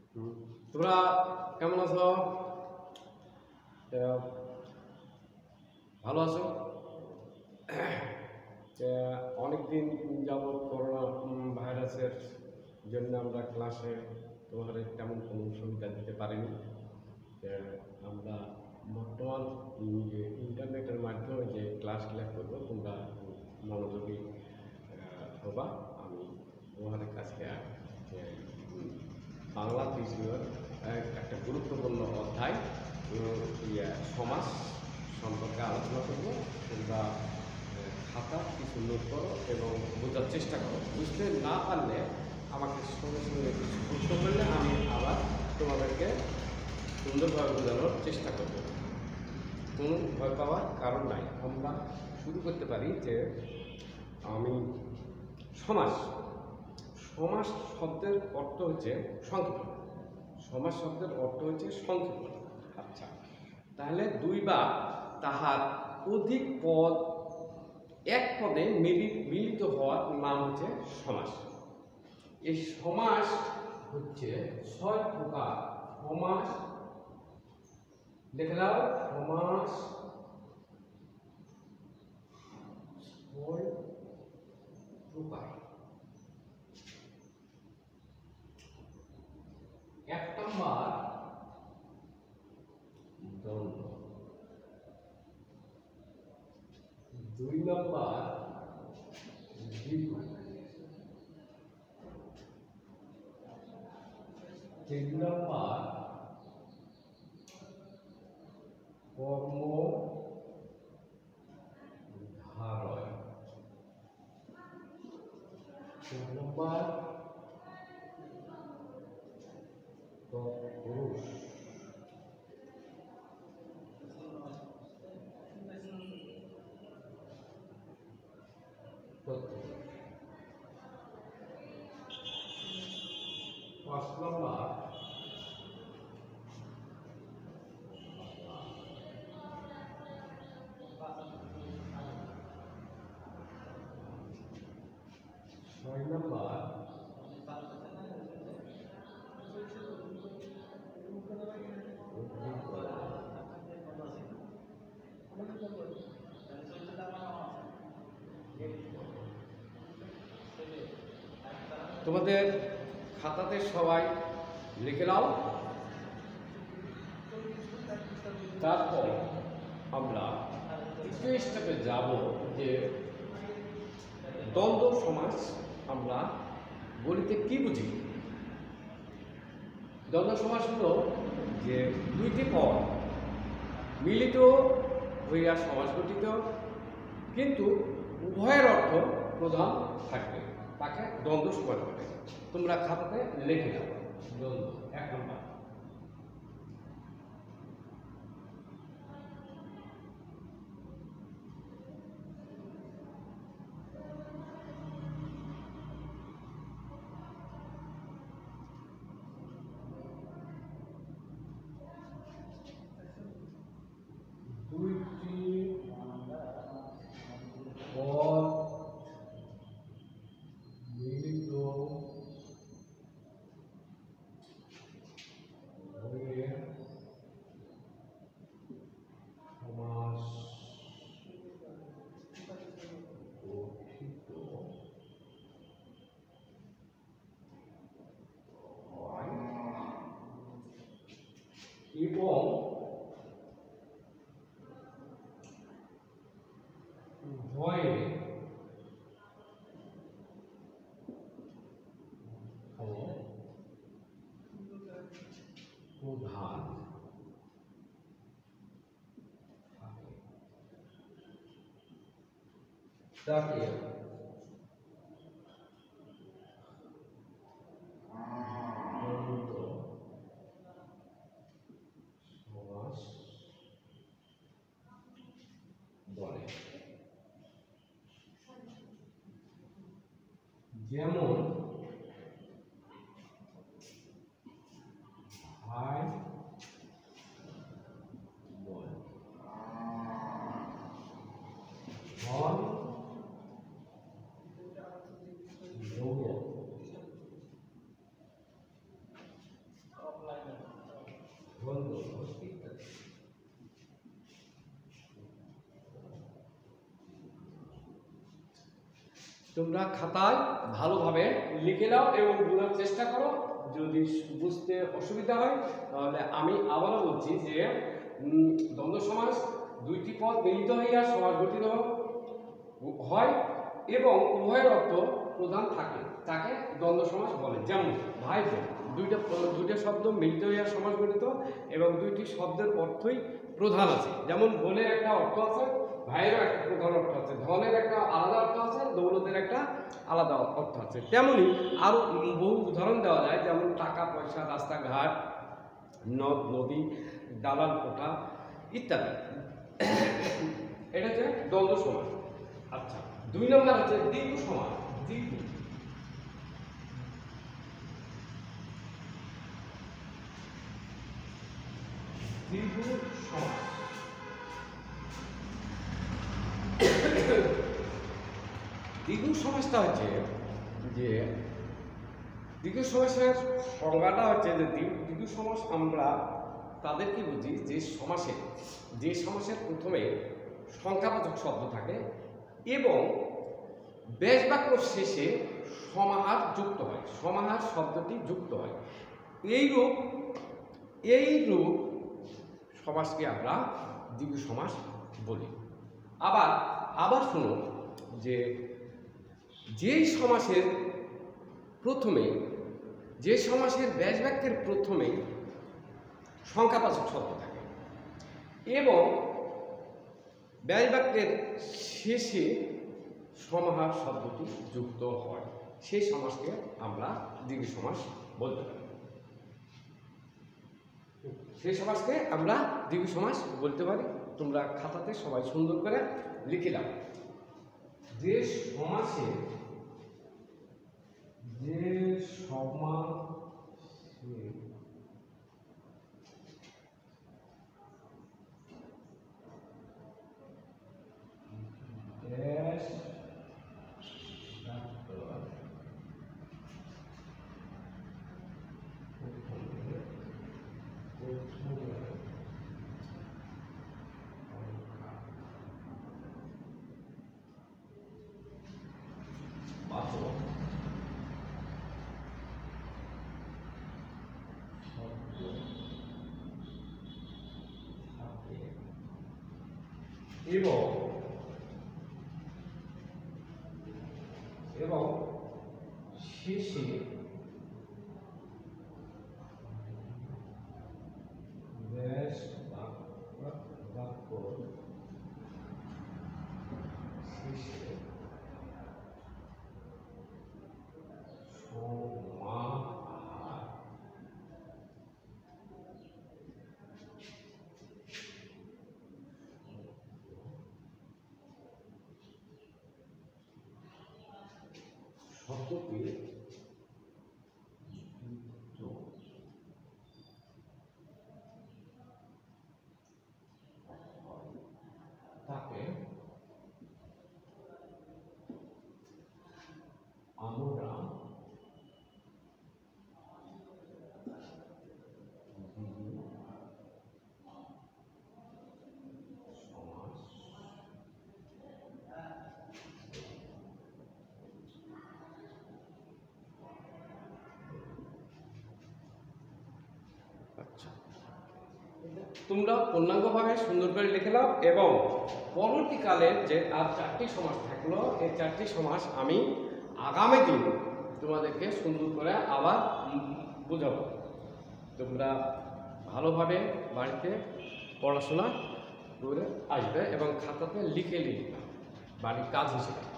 তোমরা কেমন আছো? ভালো আছো? অনেকদিন যাবৎ করোনা ভাইরাসের জন্য আমরা ক্লাসে তোমাদের তেমন কোনো সুবিধা দিতে পারিনি। আমরা বর্তমান যে ইন্টারনেটের মাধ্যমে যে ক্লাসগুলো করবো তোমরা মনোযোগী হবা। আমি তোমাদের কাছে বাংলা বিষয়ের একটা গুরুত্বপূর্ণ অধ্যায় সমাজ সম্পর্কে আলোচনা করব। তোমরা খাতা কিছু নোট করো এবং বোঝার চেষ্টা করো। বুঝতে না পারলে আমাকে সঙ্গে সঙ্গে প্রশ্ন করলে আমি আবার তোমাদেরকে সুন্দরভাবে বোঝানোর চেষ্টা করব। কোনো ভয় পাওয়ার কারণ নাই। আমরা শুরু করতে পারি যে আমি সমাজ শব্দের অর্থ হচ্ছে সংক্ষেপণ। সমাজ শব্দের অর্থ হচ্ছে সংক্ষেপণ। আচ্ছা, তাহলে দুই বা তাহার অধিক পদ এক পদে মিলিত হওয়ার নাম হচ্ছে সমাস। এই সমাস হচ্ছে 6 প্রকার। সমাস দেখে দাও, সমাস 6 প্রকার। এক নম্বর দ্বন্দ্ব, 2 নম্বর দ্বিগু, 3 নম্বর কর্মধারয়, 4 নম্বর তৎপুরুষ, 5 নম্বর তোমাদের খাতাতে সবাই লিখে নাও। তারপর আমরা তৃতীয় স্টেপে যাব যে দ্বন্দ্ব সমাস আমরা বলিতে কি বুঝি। দ্বন্দ্ব সমাস হলো যে দুইটি পদ মিলিত হইয়া সমাস গঠিত, কিন্তু উভয়ের অর্থ প্রধান থাকবে, তাকে দ্বন্দ্ব সমাস বলে। তোমরা খাতাতে লিখে দাও দ্বন্দ্ব 1 নম্বর। দুইটি পদ মিলিত হয়ে সমাস গঠিত হয় এবং উভয়ে প্রধান থাকে, তাকে দ্বন্দ্ব সমাস বলে। যেমন ভাই বোন, ধন যৌবন, তোমরা খাতায় ভালোভাবে লিখে নাও এবং বোঝার চেষ্টা করো। যদি বুঝতে অসুবিধা হয় তাহলে আমি আবারও বলছি যে দ্বন্দ্ব সমাস দুইটি পদ মিলিত হইয়া সমাস গঠিত হয় এবং উভয়ের অর্থ প্রধান থাকে, তাকে দ্বন্দ্ব সমাস বলে। যেমন ভাই বোন দুইটা শব্দ মিলিত হইয়া সমাস গঠিত এবং দুইটি শব্দের অর্থই প্রধান আছে। যেমন বোনের একটা অর্থ আছে, ভাইয়েরও একটা প্রধান অর্থ আছে, ধনের একটা আলাদা অর্থ আছে, দৌলতের একটা আলাদা অর্থ আছে। তেমনি আরও বহু উদাহরণ দেওয়া যায়, যেমন টাকা পয়সা, রাস্তাঘাট, নদ নদী, দালাল কোঠা ইত্যাদি। এটা হচ্ছে দ্বন্দ্ব সমাস। আচ্ছা, 2 নম্বর হচ্ছে দ্বিগু সমাস। দ্বিগু সমাস। দ্বিগু সমাসটা হচ্ছে যে দ্বিগু সমাসের সংজ্ঞাটা হচ্ছে যে দ্বিগু সমাস আমরা তাদেরকে বুঝি যে সমাসের প্রথমে সংখ্যাবাচক শব্দ থাকে এবং বেশ বাক্য শেষে সমাহার যুক্ত হয়, সমাহার শব্দটি যুক্ত হয়। এইরূপ সমাসকে আমরা দ্বিগু সমাস বলি। আবার শুনো যে সমাসের ব্যাস বাক্যের প্রথমে সংখ্যাবাচক শব্দ থাকে এবং ব্যাস বাক্যের শেষে সমাহার শব্দটি যুক্ত হয়, সেই সমাসকে আমরা দ্বিগু সমাস বলতে পারি। সেই সমাসকে আমরা দ্বিগু সমাস বলতে পারি। তোমরা খাতাতে সবাই সুন্দর করে লিখে দাও। যে সমাসে এবং শেষে ব্যাস বাক্য শেষে সমাহার শব্দটি তাকে আমরা তোমরা পূর্ণাঙ্গভাবে সুন্দর করে লিখে নাও এবং পরবর্তীকালে যে আর 4টি সমাস থাকলো, এই 4টি সমাস আমি আগামী দিন তোমাদেরকে সুন্দর করে আবার বোঝাবো। তোমরা ভালোভাবে বাড়িতে পড়াশোনা করে আসবে এবং খাতাতে লিখে বাড়ির কাজ হিসেবে।